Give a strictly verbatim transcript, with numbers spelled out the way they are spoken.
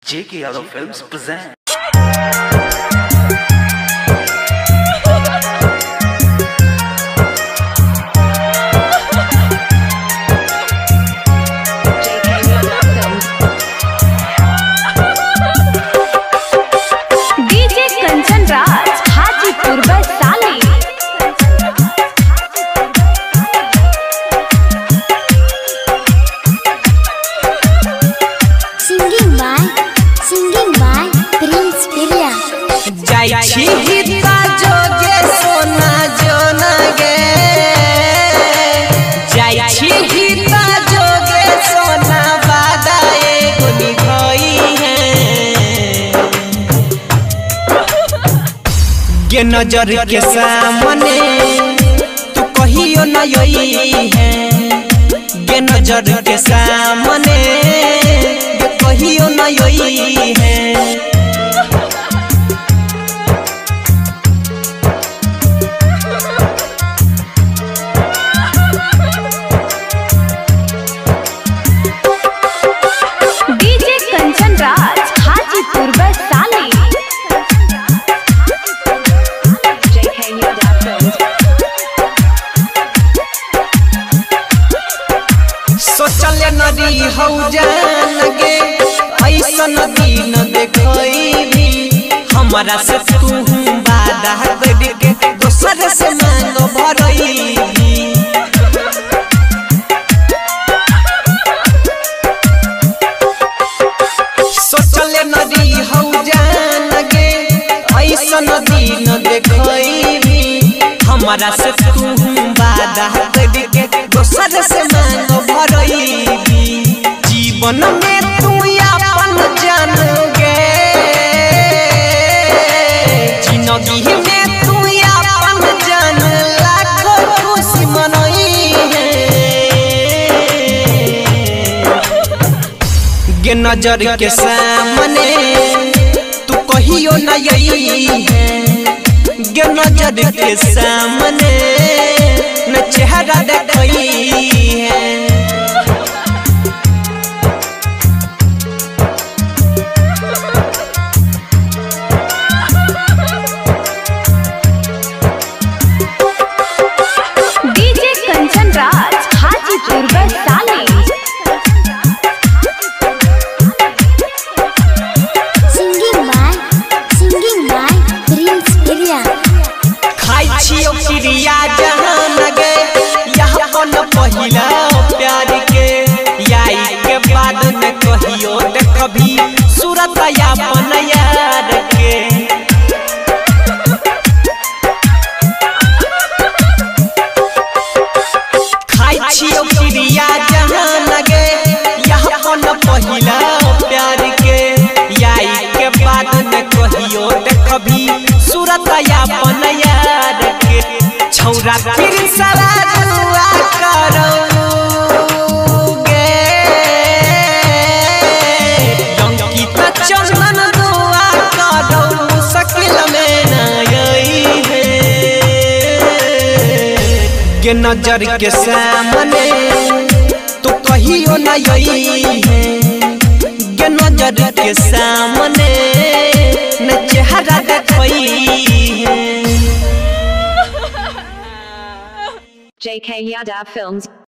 J K Yadav Films present. जाई हिता जोगे सोना जोना गे जाई हिता जोगे सोना वादा एगो निभई है गे नजर के सामने तू कहियो न यही है गे नजर के सामने कहियो न यही है सोचले नदी हौ जान गे ऐसन दिन देखई भी हमरा से तू वादा कर के दोसर से मांग भरई भी सोचले नदी हौ जान गे ऐसन दिन देखई भी हमरा से तू वादा कर के दोसर से मांग भरई जीवन में तू अपन जानोगे जिंदगी में तू अपन जान लाखों खुशी मनई है गे नजर के सामने तू कहियो न यही है गे नजर के सामने न चेहरा देखई है पहिला प्यार के याई के बाद न कहियो कभी सूरत अपन यार के खाई छियो प्रिया जहां लगे यहाँ न पहिला प्यार के याई के बाद न कहियो कभी सूरत अपन यार के छौरा फिर सारा दुआ चंदन दुआ करो शकील में न यही है गे नजर के सामने तू कहियो न यही है गे नजर के सामने न चेहरा देखई है J K Yadav Films